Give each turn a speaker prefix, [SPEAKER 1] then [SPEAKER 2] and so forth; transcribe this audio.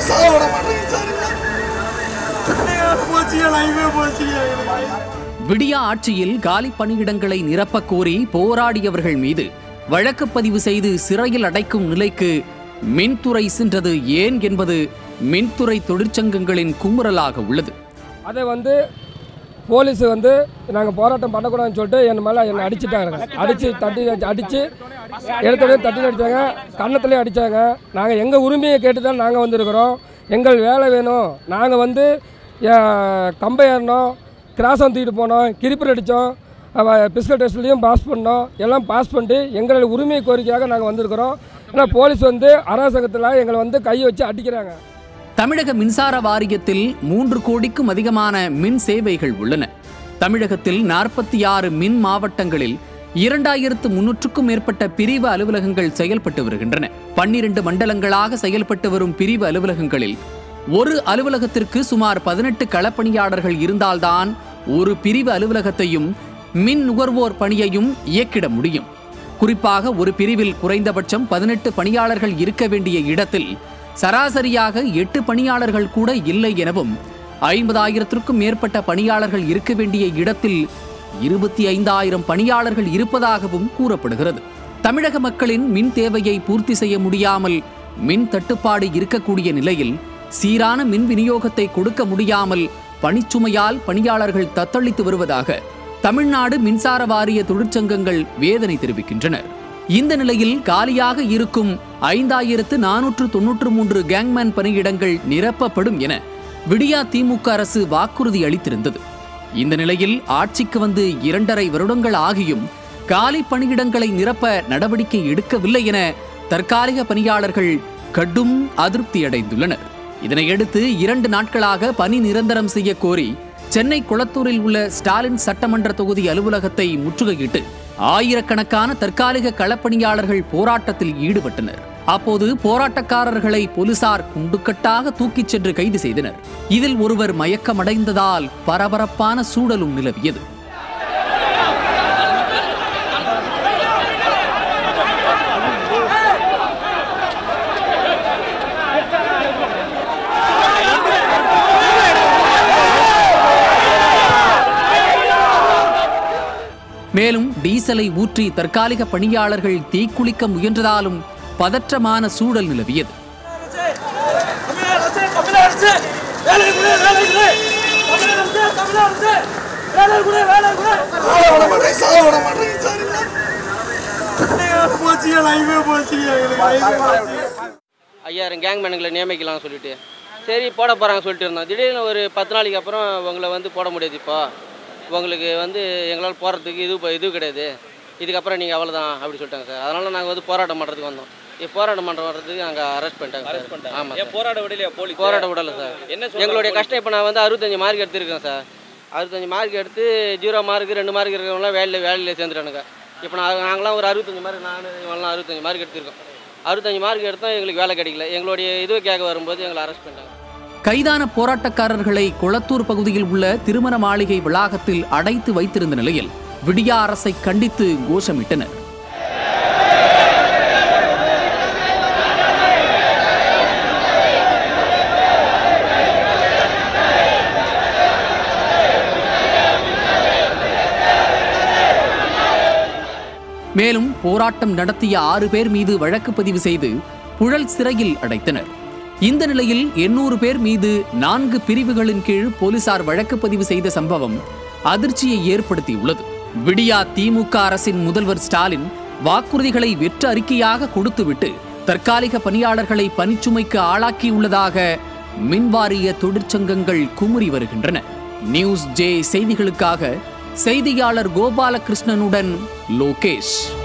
[SPEAKER 1] விடியா ஆட்சியில் காலி பணியிடங்களை நிரப்பக் கோரி போராடியவர்கள் மீது வழக்கு பதிவு செய்து சிறையில் அடைக்கும் நிலைக்கு மின்துறை சென்றது ஏன் என்பது மின்துறை தொழிற்சங்கங்களின் குமுறலாக உள்ளது.
[SPEAKER 2] அதை போலீஸ் நாங்கள் போராட்டம் பண்ணக்கூடாதுன்னு சொல்லிட்டு என் மேலே என்னை அடிச்சுட்டாங்க. அடித்து எடுத்தோடனே தட்டி அடித்தாங்க, கன்னத்துலேயே அடித்தாங்க. நாங்கள் எங்கள் உரிமையை கேட்டு தான் நாங்கள் வந்திருக்கிறோம். எங்கள் வேலை வேணும். நாங்கள் கம்பை ஏறினோம், கிராஸ் தூக்கிட்டு போனோம், கிரிப்பர் அடித்தோம், பிசிக்கல் டெஸ்ட்லேயும் பாஸ் பண்ணோம். எல்லாம் பாஸ் பண்ணிட்டு எங்களோட உரிமை கோரிக்கையாக நாங்கள் வந்திருக்கிறோம். ஆனால் போலீஸ் அரசாங்கத்தில் எங்களை கையை வச்சு அடிக்கிறாங்க.
[SPEAKER 1] தமிழக மின்சார வாரியத்தில் 3 கோடிக்கும் அதிகமான மின் சேவைகள் உள்ளன. தமிழகத்தில் 46 மின் மாவட்டங்களில் 2300க்கும் மேற்பட்ட பிரிவு அலுவலகங்கள் செயல்பட்டு வருகின்றன. 12 மண்டலங்களாக செயல்பட்டு வரும் பிரிவு அலுவலகங்களில் ஒரு அலுவலகத்திற்கு சுமார் 18 களப்பணியாளர்கள் இருந்தால்தான் ஒரு பிரிவு அலுவலகத்தையும் மின் நுகர்வோர் பணியையும் இயக்கிட முடியும். குறிப்பாக ஒரு பிரிவில் குறைந்தபட்சம் 18 பணியாளர்கள் இருக்க வேண்டிய இடத்தில் சராசரியாக 8 பணியாளர்கள் கூட இல்லை எனவும் 50,000க்கும் மேற்பட்ட பணியாளர்கள் இருக்க வேண்டிய இடத்தில் 25,000 பணியாளர்கள் இருப்பதாகவும் கூறப்படுகிறது. தமிழக மக்களின் மின் தேவையை பூர்த்தி செய்ய முடியாமல் மின் தட்டுப்பாடு இருக்கக்கூடிய நிலையில் சீரான மின் விநியோகத்தை கொடுக்க முடியாமல் பணிச்சுமையால் பணியாளர்கள் தத்தளித்து வருவதாக தமிழ்நாடு மின்சார வாரிய தொழிற்சங்கங்கள் வேதனை தெரிவிக்கின்றனர். இந்த நிலையில் காலியாக இருக்கும் 5,493 கேங்மேன் பணியிடங்கள் நிரப்பப்படும் என விடியா திமுக அரசு வாக்குறுதி அளித்திருந்தது. இந்த நிலையில் ஆட்சிக்கு 2.5 வருடங்கள் ஆகியும் காலி பணியிடங்களை நிரப்ப நடவடிக்கை எடுக்கவில்லை என தற்காலிக பணியாளர்கள் கடும் அதிருப்தி அடைந்துள்ளனர். இதனையடுத்து 2 நாட்களாக பணி நிரந்தரம் செய்ய கோரி சென்னை குளத்தூரில் உள்ள ஸ்டாலின் சட்டமன்ற தொகுதி அலுவலகத்தை முற்றுகையிட்டு ஆயிரக்கணக்கான தற்காலிக களப்பணியாளர்கள் போராட்டத்தில் ஈடுபட்டனர். அப்போது போராட்டக்காரர்களை போலீசார் குண்டுக்கட்டாக தூக்கிச் சென்று கைது செய்தனர். இதில் ஒருவர் மயக்கமடைந்ததால் பரபரப்பான சூழலும் நிலவியது. மேலும் டீசலை ஊற்றி தற்காலிக பணியாளர்கள் தீக்குளிக்க முயன்றதாலும் பதற்றமான சூழல் நிலவியது.
[SPEAKER 3] கேங்மேனுங்களை நியமிக்கலாம் சொல்லிட்டு சரி போட போறாங்க சொல்லிட்டு இருந்தோம். திடீர்னு ஒரு 10 நாளைக்கு அப்புறம் உங்களை போட முடியாது, இப்போ உங்களுக்கு எங்களால் போகிறதுக்கு இது கிடையாது, இதுக்கப்புறம் நீங்கள் அவ்வளோதான் அப்படி சொல்லிட்டாங்க சார். அதனால் நாங்கள் போராட்டம் பண்ணுறதுக்கு வந்தோம். போராட்டம் பண்ணுறதுக்கு நாங்கள் அரெஸ்ட் பண்ணிட்டாங்க சார். ஆமாம், போராட விடலையா? போராட விடலை சார். எங்களுடைய கஷ்டம் இப்போ நான் 65 மார்க் எடுத்துருக்கேன் சார். 65 மார்க் எடுத்து 0 மார்க் 2 மார்க் இருக்கிறவங்களாம் வேலையில் சேர்ந்துட்டானுங்க. இப்போ நாங்களாம் ஒரு 65 மார்க், இவங்களாம் 65 மார்க் எடுத்திருக்கோம். 65 மார்க் எடுத்தால் எங்களுக்கு வேலை கிடைக்கல. எங்களுடைய இதுவை கேட்க வரும்போது எங்களை அரெஸ்ட் பண்ணிட்டாங்க.
[SPEAKER 1] கைதான போராட்டக்காரர்களை குளத்தூர் பகுதியில் உள்ள திருமண மாளிகை வளாகத்தில் அடைத்து வைத்திருந்த நிலையில் விடியா அரசை கண்டித்து கோஷமிட்டனர். மேலும் போராட்டம் நடத்திய 6 பேர் மீது வழக்கு பதிவு செய்து புழல் சிறையில் அடைத்தனர். இந்த நிலையில் 800 பேர் மீது 4 பிரிவுகளின் கீழ் போலீசார் வழக்கு பதிவு செய்த சம்பவம் அதிர்ச்சியை ஏற்படுத்தியுள்ளது. விடியா திமுக அரசின் முதல்வர் ஸ்டாலின் வாக்குறுதிகளை வெற்று அறிக்கையாக கொடுத்துவிட்டு தற்காலிக பணியாளர்களை பணிச்சுமைக்கு ஆளாக்கியுள்ளதாக மின்வாரிய தொழிற்சங்கங்கள் குமுறி வருகின்றன. நியூஸ் ஜே செய்திகளுக்காக செய்தியாளர் கோபாலகிருஷ்ணனுடன் லோகேஷ்.